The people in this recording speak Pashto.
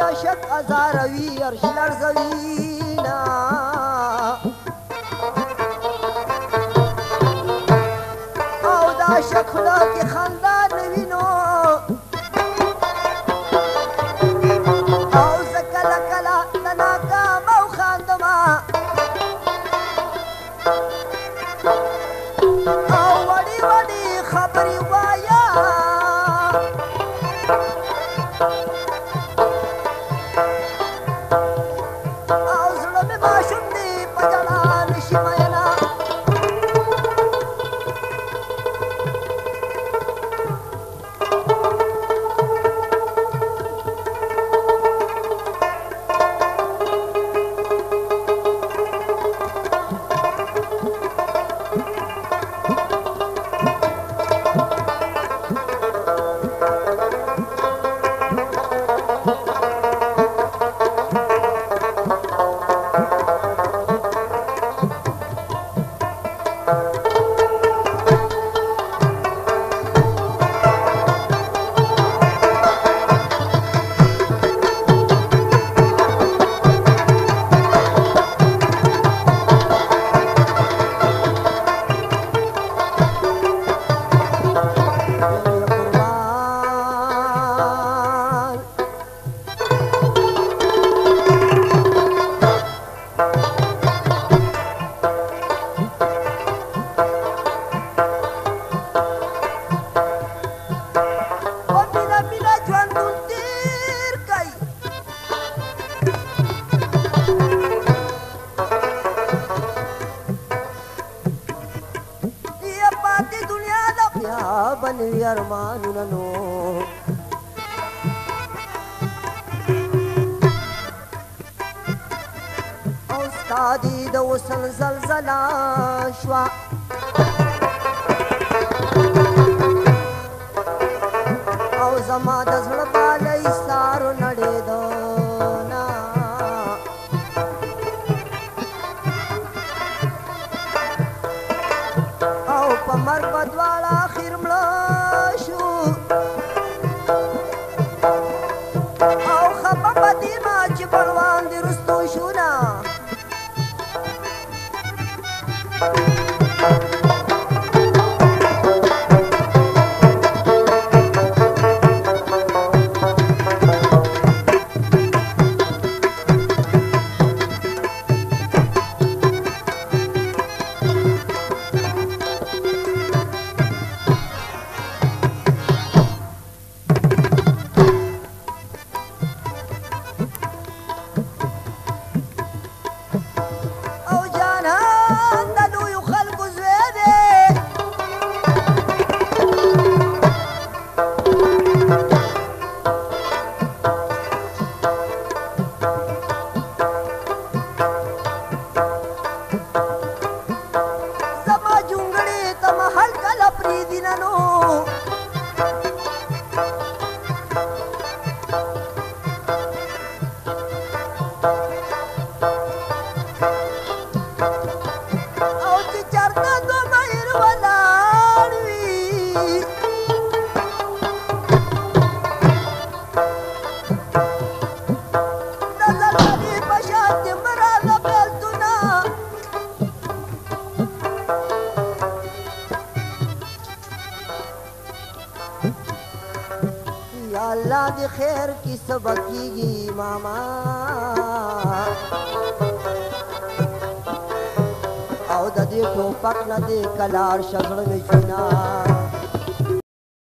عاشق ازاروي ارش لرزوي نا او دا عاشق خدا کې خاندان وینو او زه کله کله د ناکام او خاندما او وړې وړې خبرې وایا او زړه مې ماشوم دی په ژړا نشي مینا بنوي ارمانونه نو او ستادي د وصل زلزلہ شوا او زما د زړه بالي سارو نړېدو نا او په مرګ بدواړه اخر مړه شو او خپه په دې ما چې بړوان دې رستو شو نه الله دې خیر کی سبا کیږي ماما او د دې ټوپک نه دې کلار شغل مې چینا